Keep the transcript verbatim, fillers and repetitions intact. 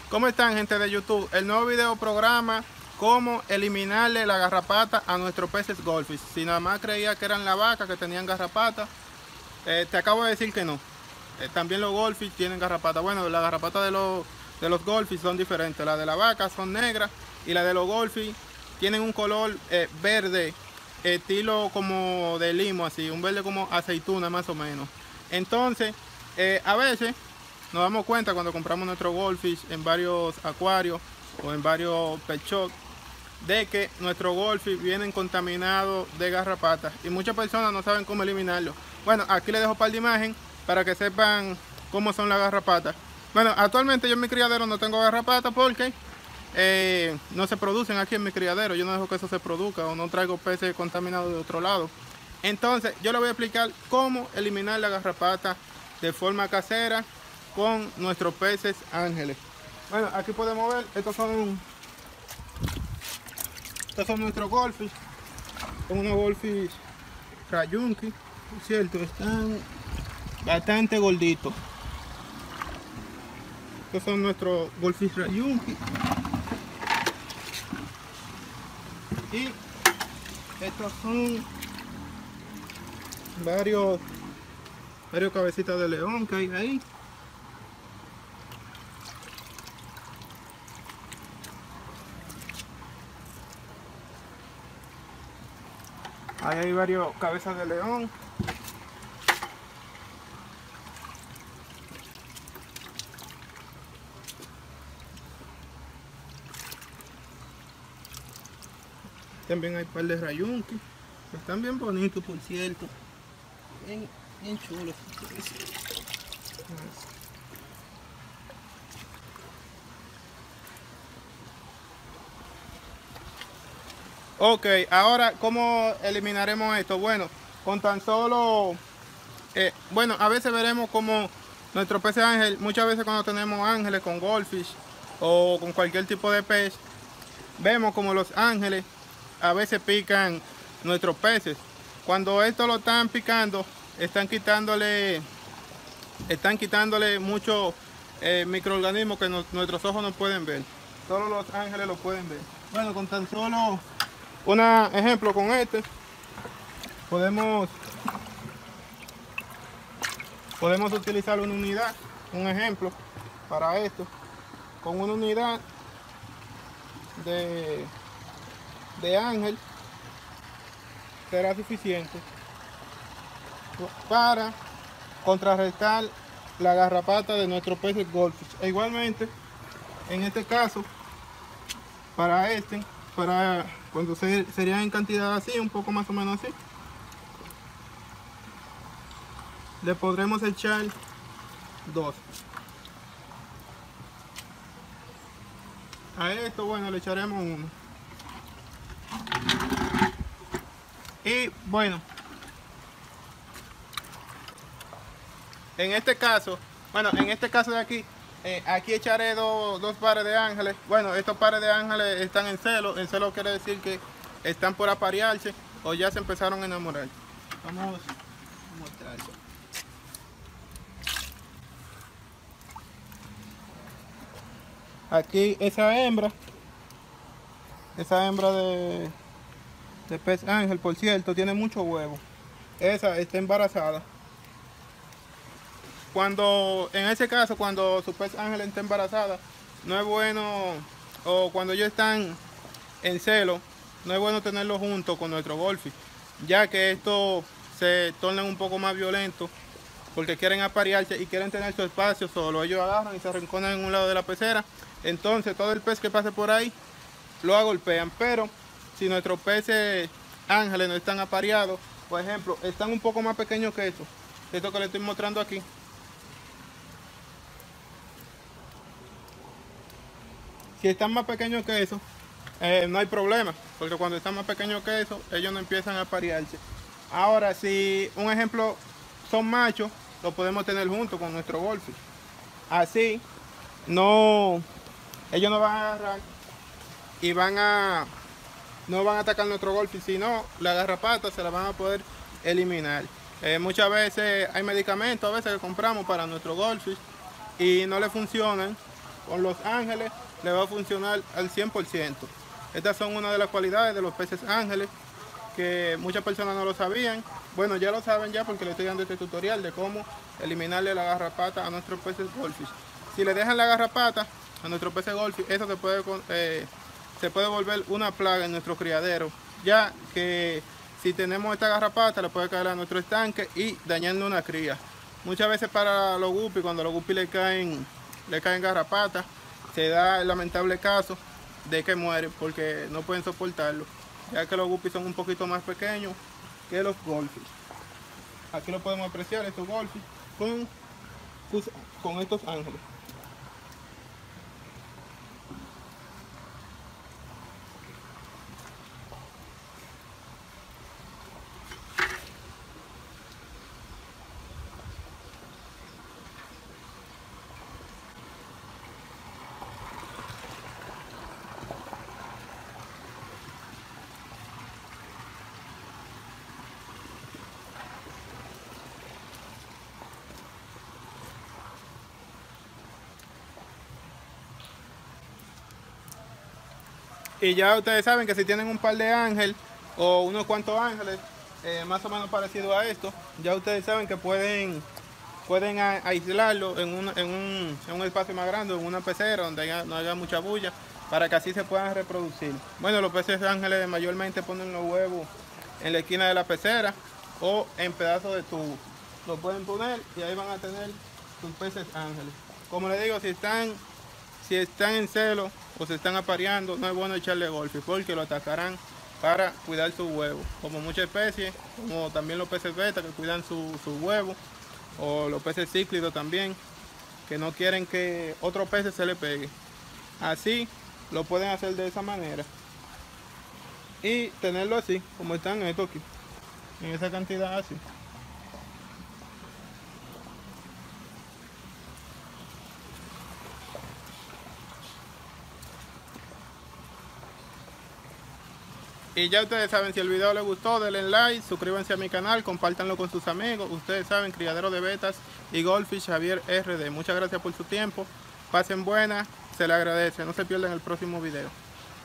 ¿Cómo están, gente de YouTube? El nuevo video programa cómo eliminarle la garrapata a nuestros peces goldfish. Si nada más creía que eran la vaca que tenían garrapata, eh, te acabo de decir que no. Eh, también los goldfish tienen garrapata. Bueno, las garrapatas de los, de los goldfish son diferentes. Las de la vaca son negras y las de los goldfish tienen un color eh, verde, estilo como de limo, así, un verde como aceituna más o menos. Entonces, eh, a veces nos damos cuenta cuando compramos nuestro goldfish en varios acuarios o en varios pet shops de que nuestros goldfish vienen contaminados de garrapatas y muchas personas no saben cómo eliminarlo. Bueno, aquí les dejo un par de imágenes para que sepan cómo son las garrapatas. Bueno, actualmente yo en mi criadero no tengo garrapatas porque eh, no se producen aquí en mi criadero. Yo no dejo que eso se produzca o no traigo peces contaminados de otro lado. Entonces yo les voy a explicar cómo eliminar la garrapata de forma casera con nuestros peces ángeles. Bueno, aquí podemos ver, estos son estos son nuestros goldfish. Son unos goldfish rayunqui, por cierto, están bastante gorditos. Estos son nuestros goldfish rayunqui. Y estos son varios varios cabecitas de león que hay ahí. Ahí hay varios cabezas de león. También hay un par de rayunqui. Están bien bonitos, por cierto. Bien, bien chulos. Ok, ahora ¿cómo eliminaremos esto? Bueno, con tan solo, eh, bueno, a veces veremos como nuestro pez ángel, muchas veces cuando tenemos ángeles con goldfish o con cualquier tipo de pez, vemos como los ángeles a veces pican nuestros peces. Cuando esto lo están picando, están quitándole, están quitándole muchos eh, microorganismos que no, nuestros ojos no pueden ver. Solo los ángeles lo pueden ver. Bueno, con tan solo un ejemplo con este, podemos podemos utilizar una unidad, un ejemplo para esto. Con una unidad de, de ángel será suficiente para contrarrestar la garrapata de nuestro pez goldfish. E igualmente, en este caso, para este, para cuando se, serían en cantidad así, un poco más o menos así, le podremos echar dos. A esto, bueno, le echaremos uno. Y bueno, en este caso, bueno, en este caso de aquí, eh, aquí echaré do, dos pares de ángeles. Bueno, estos pares de ángeles están en celo. En celo quiere decir que están por aparearse o ya se empezaron a enamorar. Vamos a mostrarlo. Aquí esa hembra, esa hembra de, de pez ángel, por cierto, tiene mucho huevo. Esa está embarazada. Cuando, en ese caso, cuando su pez ángel está embarazada, no es bueno, o cuando ellos están en celo, no es bueno tenerlo junto con nuestro goldfish, ya que estos se tornan un poco más violentos porque quieren aparearse y quieren tener su espacio solo. Ellos agarran y se arrinconan en un lado de la pecera. Entonces todo el pez que pase por ahí lo golpean. Pero si nuestros peces ángeles no están apareados, por ejemplo, están un poco más pequeños que estos, esto que les estoy mostrando aquí. Si están más pequeños que eso, eh, no hay problema, porque cuando están más pequeños que eso, ellos no empiezan a aparearse. Ahora, si un ejemplo son machos, lo podemos tener junto con nuestro goldfish. Así, no, ellos no van a agarrar y van a, no van a atacar nuestro goldfish, sino la garrapata se la van a poder eliminar. Eh, muchas veces hay medicamentos a veces que compramos para nuestro goldfish y no le funcionan con los ángeles le va a funcionar al cien por ciento. Estas son una de las cualidades de los peces ángeles que muchas personas no lo sabían. Bueno, ya lo saben ya porque les estoy dando este tutorial de cómo eliminarle la garrapata a nuestros peces goldfish. Si le dejan la garrapata a nuestros peces goldfish, eso se puede, eh, se puede volver una plaga en nuestro criadero, ya que si tenemos esta garrapata le puede caer a nuestro estanque y dañando una cría. Muchas veces para los guppies, cuando los guppies le caen, le caen garrapatas, se da el lamentable caso de que mueren porque no pueden soportarlo, ya que los guppies son un poquito más pequeños que los goldfish. Aquí lo podemos apreciar, estos goldfish con, con estos ángeles. Y ya ustedes saben que si tienen un par de ángeles o unos cuantos ángeles eh, más o menos parecido a esto, ya ustedes saben que pueden pueden a, aislarlo en un, en, un, en un espacio más grande, en una pecera donde haya, no haya mucha bulla, para que así se puedan reproducir. Bueno, los peces ángeles mayormente ponen los huevos en la esquina de la pecera o en pedazos de tubo. Lo pueden poner y ahí van a tener sus peces ángeles. Como les digo, si están Si están en celo o se están apareando, no es bueno echarle goldfish porque lo atacarán para cuidar sus huevos. Como muchas especies, como también los peces beta que cuidan sus su huevos, o los peces cíclidos también, que no quieren que otro pez se le pegue. Así lo pueden hacer de esa manera y tenerlo así, como están estos aquí, en esa cantidad así. Y ya ustedes saben, si el video les gustó, denle like, suscríbanse a mi canal, compártanlo con sus amigos. Ustedes saben, criadero de betas y goldfish Javier R D. Muchas gracias por su tiempo. Pasen buenas, se les agradece. No se pierdan el próximo video.